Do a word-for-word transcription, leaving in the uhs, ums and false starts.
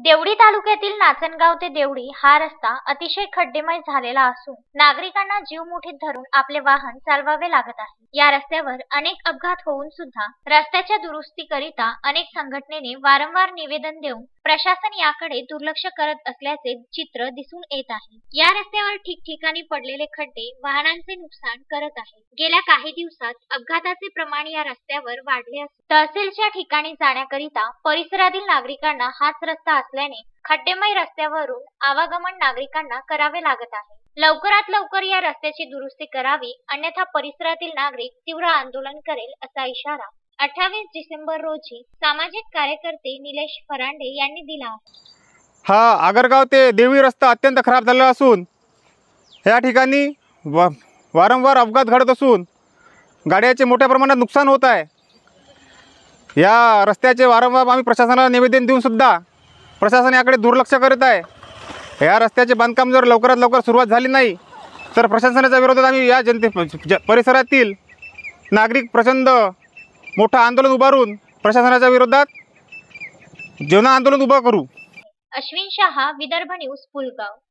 देवळी तालुक्यातील नाचनगाव ते देवळी हा रस्ता अतिशय खड्डेमय झालेला असून नागरिकांना जीव मुठीत धरून आपले वाहन चालवावे लागत आहे। या रस्त्यावर अनेक अपघात होऊन सुद्धा रस्त्याच्या दुरुस्तीकरिता अनेक संघटनेने वारंवार निवेदन देऊन प्रशासन याकडे दुर्लक्ष करत असल्याचे चित्र दिसून येत आहे। या रस्त्यावर ठिकठिकाणी पडलेले खड्डे वाहनांचे नुकसान करत आहे। गेल्या काही दिवसात अपघाताचे प्रमाण या रस्त्यावर वाढले असून तहसीलच्या ठिकाणी जाण्याकरिता परिसरातील नागरिकांना हाच रस्ता असल्याने खड्डेमय रस्त्यावरून आवागमन नागरिकांना करावे लागत आहे। लवकरात लवकर या रस्त्याची दुरुस्ती करावी, अन्यथा परिसरातील नागरिक तीव्र आंदोलन करेल असा इशारा अठ्ठावीस डिसेंबर रोजी सामाजिक कार्यकर्ते निलेश फरांडे यांनी दिला आहे। हा आगरगाव ते देवळी रस्ता अत्यंत खराब झालेला असून या ठिकाणी वा वारंवार अपघात घडत असून गाड्याचे मोठ्या प्रमाणात नुकसान होत आहे। या रस्त्याचे वारंवार आम्ही प्रशासनाला निवेदन देऊन सुद्धा प्रशासन याकडे दुर्लक्ष करत आहे। या रस्त्याचे बांधकाम जर लवकरात लवकर सुरुवात झाली नाही तर प्रशासनाच्या विरोधात आम्ही या जनते परिसरातील नागरिक प्रचंड मोठं आंदोलन उभारून प्रशासनाच्या विरोधात जन आंदोलन उभं करू। अश्विन शहा, विदर्भ न्यूज, पुलगाव।